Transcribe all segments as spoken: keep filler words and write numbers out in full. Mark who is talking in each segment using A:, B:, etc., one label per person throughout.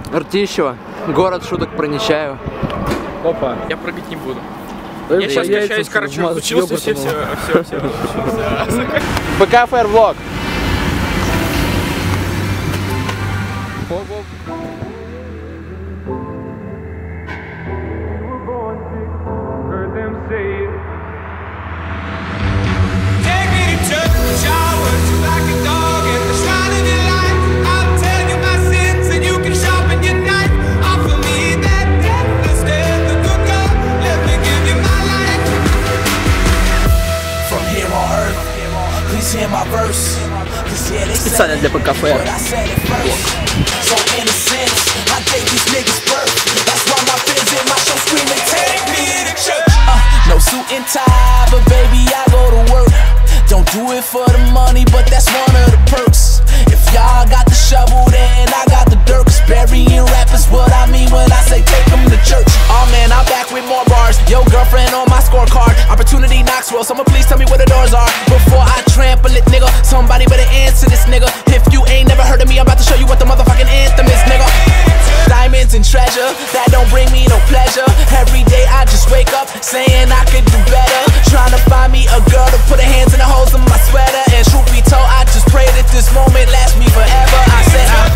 A: Ртищево, город шуток про Нечаева.
B: Опа.
C: Я прыгать не буду.
B: Да,
C: я сейчас качаюсь, короче, учился, все, все, все, все, все.
B: БКФР влог.
A: Специально для БКФР.
D: No suit and tie, but baby I go to work. Don't do it for the money, but that's one of the perks. If y'all got the shovel, then I got the dirt. Cause burying rappers what I mean when I say take them to church. Oh man, I'm back with more bars. Yo, girlfriend on my scorecard. Opportunity Knoxville, someone please tell me where the doors are. Before I trample it, nigga, somebody better answer this, nigga. If you ain't never heard of me, I'm about to show you what the motherfucking anthem is, nigga. Diamonds and treasure, that don't bring me no pleasure. Every day I just wake up saying I could do better. Trying to find me a girl to put her hands in the holes of my sweater. And truth be told, I just pray that this moment lasts me forever. I said I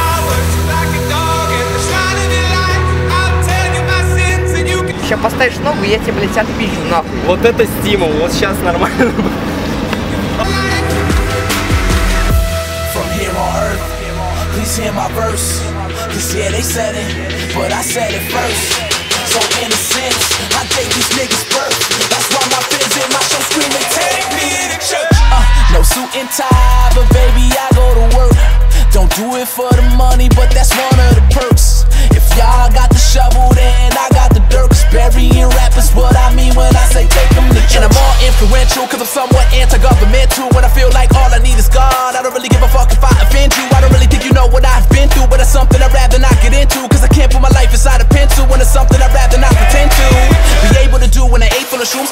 A: Сейчас поставишь ногу, я тебе, блядь, отпизжу нахуй.
B: Вот это стимул, вот сейчас нормально.
D: Please hear my verse, cause yeah, they said it, but I said it first. So in a sense, I gave these niggas birth. That's why my fans in my show screaming, take me to church. Uh, no suit and tie, but baby, I go to work. Don't do it for the money, but that's one of the perks. If y'all got the shovel, then I got the dirt. Cause burying rappers what I mean when I say take them to church. And I'm more influential, cause I'm somewhat anti-governmental. When I feel like all I need is God, I don't really give a fuck if I offend you. I don't really think you know what I've been through, but it's something I'd rather not get into. Cause I can't put my life inside a pencil when it's something I'd rather not pretend to be able to do when I ate full of shrooms.